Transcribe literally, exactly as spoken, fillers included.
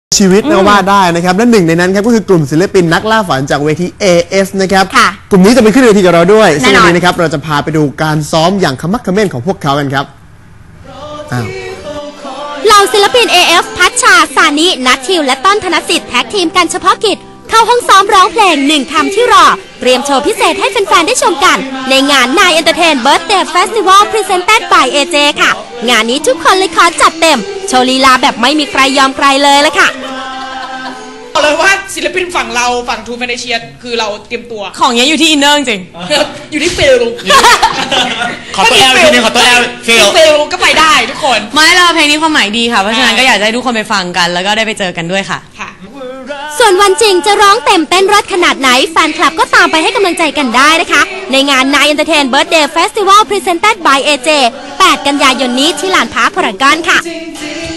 ชีวิตนะว่าได้นะครับและหนึ่งในนั้นครับก็คือกลุ่มศิลปินนักล่าฝันจากเวที เอ เอฟ นะครับกลุ่มนี้จะไปขึ้นเวทีกับเราด้วยซึ่งวันนี้นะครับเราจะพาไปดูการซ้อมอย่างขมักเขม้นของพวกเขากันครับเหล่าศิลปิน เอ เอฟ พัชชา สานิ นัททิวและต้นธนสิทธิ์แท็กทีมกันเฉพาะกิจเข้าห้องซ้อมร้องเพลงหนึ่งคำที่รอเตรียมโชว์พิเศษให้แฟนๆได้ชมกันในงาน นาย Entertain Birthday Festival Presented by เอ เจ ค่ะงานนี้ทุกคนเลยขอจัดเต็มโชว์ลีลาแบบไม่มีใครยอมใครเลยละค่ะบอกเลยว่าศิลปินฝั่งเราฝั่งทูแฟนเชียคือเราเตรียมตัวของนี้อยู่ที่อินเนอร์จริงอยู่ที่เฟลขอตัวแอลทีนึงขอตัวแอลเฟลเฟลก็ไปได้ทุกคนไม่เราเพลงนี้ความหมายดีค่ะเพราะฉะนั้นก็อยากให้ทุกคนไปฟังกันแล้วก็ได้ไปเจอกันด้วยค่ะส่วนวันจริงจะร้องเต็มเต้นรถขนาดไหนแฟนคลับก็ตามไปให้กำลังใจกันได้นะคะในงาน นาย Entertain Birthday Festival Presented by เอ เจ แปดกันยายนนี้ที่ลานพาร์คพารากอนค่ะ